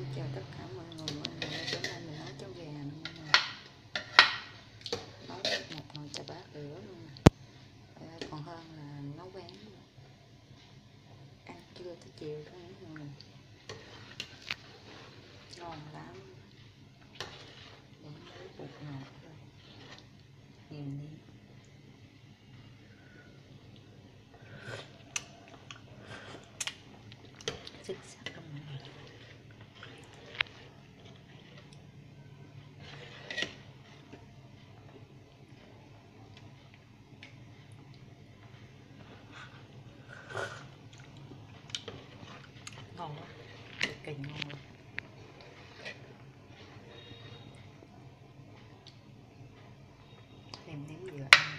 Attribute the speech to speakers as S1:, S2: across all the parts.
S1: Xin chào tất cả mọi người bữa nay mình nấu cháo gà nè mọi người. Nấu một nồi chả bát lửa luôn nè. Còn hơn là nấu bán. Ăn trưa tới chiều đó mọi người. Ngon lắm. Vẫn lấy bột ngọt rồi. Nhìn đi. Xích sắc lắm mọi người. Ngon quá, cực kỳ ngon luôn. Nêm nếm vừa ăn.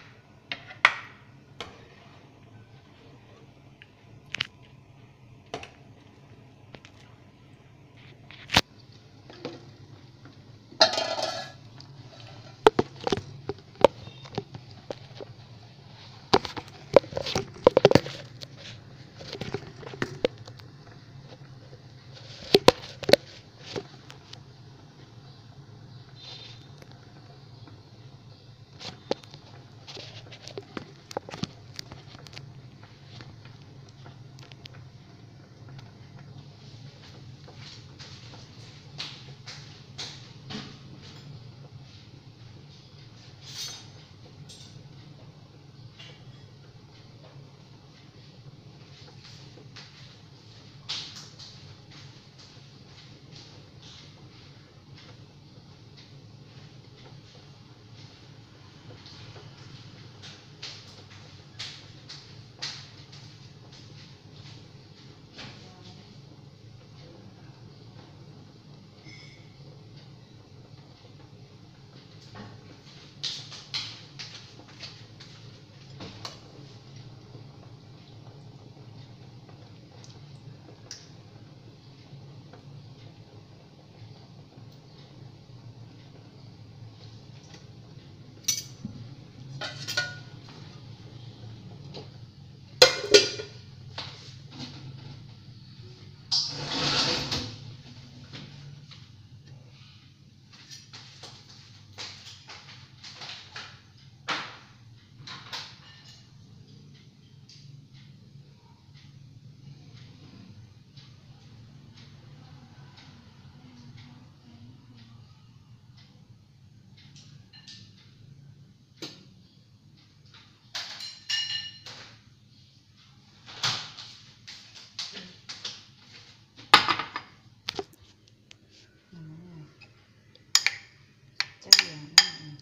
S1: Cháo gà nữa.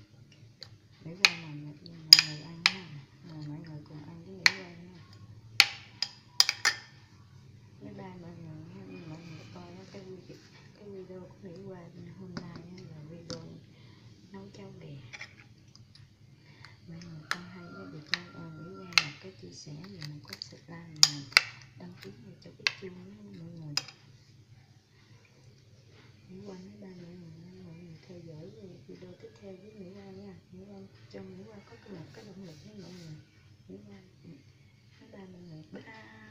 S1: Để ra mọi người ăn nha. Mọi người cùng ăn với Mỹ Quan nha. Bye bye mọi người coi cái video của Mỹ Quan hôm nay là video nấu cháo gà. Mọi người coi hay cái việc Mỹ Quan một cái chia sẻ và một cái subscribe và đăng ký cho cái chuông đó mọi người. Mỹ Quan bye bye mọi người theo dõi video tiếp theo với Mỹ Quan nha. Mỹ Quan cho Mỹ Quan có một cái động lực với mọi người. Mỹ Quan bye bye mọi người. Bye.